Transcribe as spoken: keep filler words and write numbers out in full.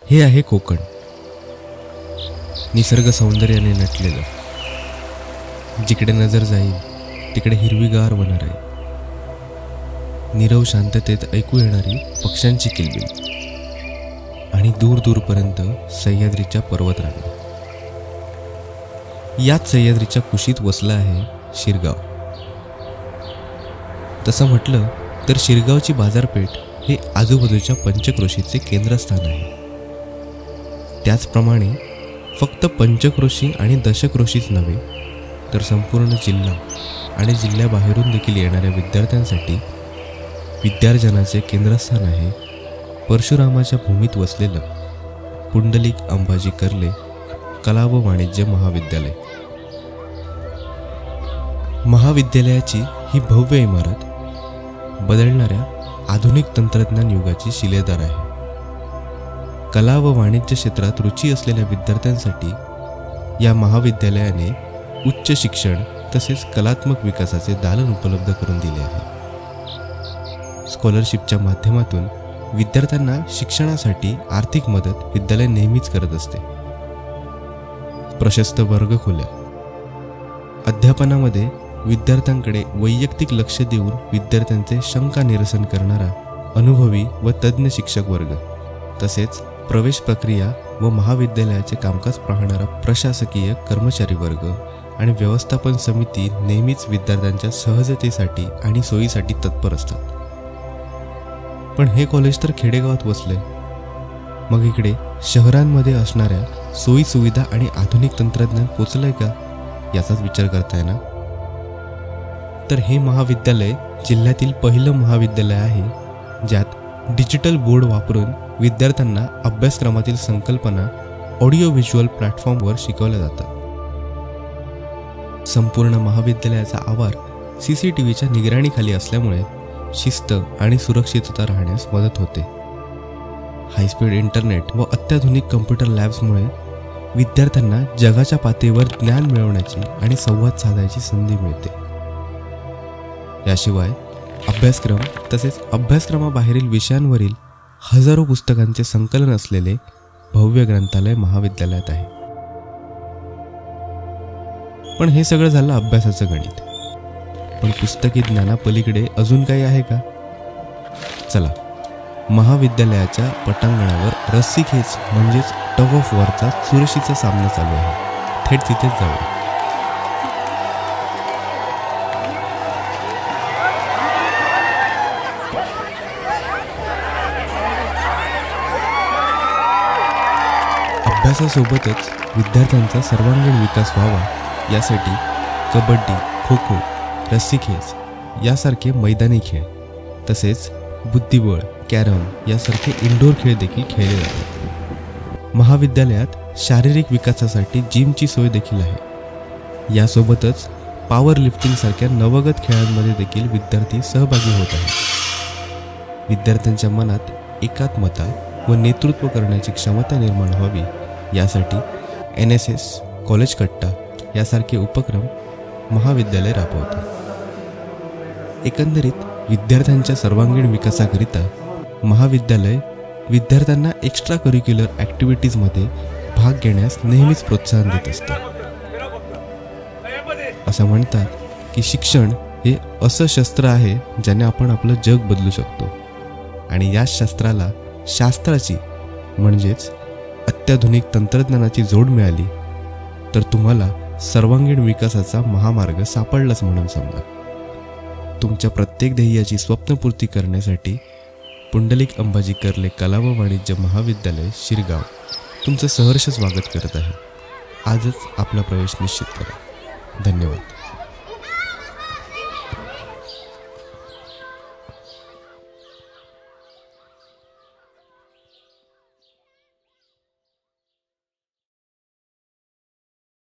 हे आहे कोकण, निसर्ग सौंदर्याने नटलेलं. जिकडे नजर जाईल तिकडे हिरवीगार वनं आहे, नीरव शांततेत ऐकू येणारी पक्ष्यांची किलबिल आणि दूर दूरपर्यंत सह्याद्रीच्या पर्वतरांगा. याच सह्याद्रीच्या कुशीत वसलं आहे शिरगाव. तसं म्हटलं तर शिरगावची बाजारपेठ हे आजूबाजूच्या पंचक्रोशीचे केंद्रस्थान आहे. त्याचप्रमाणे फक्त पंचक्रोशी आणि दशक्रोशीच नव्हे तर संपूर्ण जिल्हा आणि जिल्ह्याबाहेरून देखील येणाऱ्या विद्यार्थ्यांसाठी विद्यार्जनाचे केंद्रस्थान आहे परशुरामाच्या भूमीत वसलेलं पुंडलिक अंबाजी कर्ले कला व वाणिज्य महाविद्यालय. महाविद्यालयाची ही भव्य इमारत बदलणाऱ्या आधुनिक तंत्रज्ञान युगाची शिलेदार आहे. कला व वाणिज्य क्षेत्रात रुची असलेल्या विद्यार्थ्यांसाठी या महाविद्यालयाने उच्च शिक्षण तसेच कलात्मक विकासाचे दालन उपलब्ध करून दिले आहे. स्कॉलरशिपच्या माध्यमातून विद्यार्थ्यांना शिक्षणासाठी आर्थिक मदत विद्यालय नेहमीच करत असते. प्रशस्त वर्गखोल्या, अध्यापनामध्ये विद्यार्थ्यांकडे वैयक्तिक लक्ष देऊन विद्यार्थ्यांचे शंका निरसन करणारा अनुभवी व तज्ज्ञ शिक्षक वर्ग, तसेच प्रवेश प्रक्रिया व महाविद्यालयाचे कामकाज पाहणारा प्रशासकीय कर्मचारी वर्ग आणि व्यवस्थापन समिती नेहमीच विद्यार्थ्यांच्या सहजतेसाठी आणि सोयीसाठी तत्पर असतात. पण हे कॉलेज तर खेडेगावात वसले, मग इकडे शहरांमध्ये असणाऱ्या सोयी सुविधा आणि आधुनिक तंत्रज्ञान पोचलंय का याचाच विचार करताय ना? तर हे महाविद्यालय जिल्ह्यातील पहिलं महाविद्यालय आहे ज्यात डिजिटल बोर्ड वापरून विद्यार्थ्यांना अभ्यासक्रमातील संकल्पना ऑडिओ व्हिज्युअल प्लॅटफॉर्मवर शिकवल्या जातात. संपूर्ण महाविद्यालयाचा आवार सी सी टी व्हीच्या निगराणीखाली असल्यामुळे शिस्त आणि सुरक्षितता राहण्यास मदत होते. हायस्पीड इंटरनेट व अत्याधुनिक कम्प्युटर लॅब्समुळे विद्यार्थ्यांना जगाच्या पातळीवर ज्ञान मिळवण्याची आणि संवाद साधायची संधी मिळते. याशिवाय अभ्यासक्रम तसेच अभ्यासक्रमाबाहेरील विषयांवरील हजारो पुस्तकांचे संकलन असलेले भव्य ग्रंथालय महाविद्यालयात आहे. पण हे सगळं झालं अभ्यासाचं गणित. पण पुस्तकी ज्ञानापलीकडे अजून काही आहे का? चला, महाविद्यालयाच्या पटांगणावर रस्सीखेच म्हणजेच टग ऑफ वॉरचा चुरशीचा सामना चालू आहे. थेट तिथेच जाऊया. अभ्यासासोबतच विद्यार्थ्यांचा सर्वांगीण विकास व्हावा यासाठी कबड्डी, खो खो, रस्सीखेच यासारखे मैदानी खेळ तसेच बुद्धिबळ, कॅरम यासारखे इंडोर खेळ देखील खेळले जातात. महाविद्यालयात शारीरिक विकासासाठी जिमची सोय देखील आहे. यासोबतच पॉवर लिफ्टिंग सारख्या नवगत खेळांमध्ये देखील विद्यार्थी सहभागी होत आहेत. विद्यार्थ्यांच्या मनात एकात्मता व नेतृत्व करण्याची क्षमता निर्माण व्हावी यासाठी एन एस एस, कॉलेज कट्टा यासारखे उपक्रम महाविद्यालय राबवते. एकंदरीत विद्यार्थ्यांच्या सर्वांगीण विकासाकरिता महाविद्यालय विद्यार्थ्यांना एक्स्ट्रा करिक्युलर ॲक्टिव्हिटीजमध्ये भाग घेण्यास नेहमीच प्रोत्साहन देत असते. असं म्हणतात की शिक्षण हे असं शस्त्र आहे ज्याने आपण आपलं जग बदलू शकतो. आणि याच शस्त्राला शास्त्राची म्हणजेच अत्याधुनिक तंत्रज्ञानाची जोड मिळाली तर तुम्हाला सर्वांगीण विकासाचा महामार्ग सापडलाच म्हणून समजा. तुमच्या प्रत्येक ध्येयाची स्वप्नपूर्ती करण्यासाठी पुंडलिक अंबाजी कर्ले कला व वाणिज्य महाविद्यालय शिरगाव तुमचं सहर्ष स्वागत करत आहे. आजच आपला प्रवेश निश्चित करा. धन्यवाद.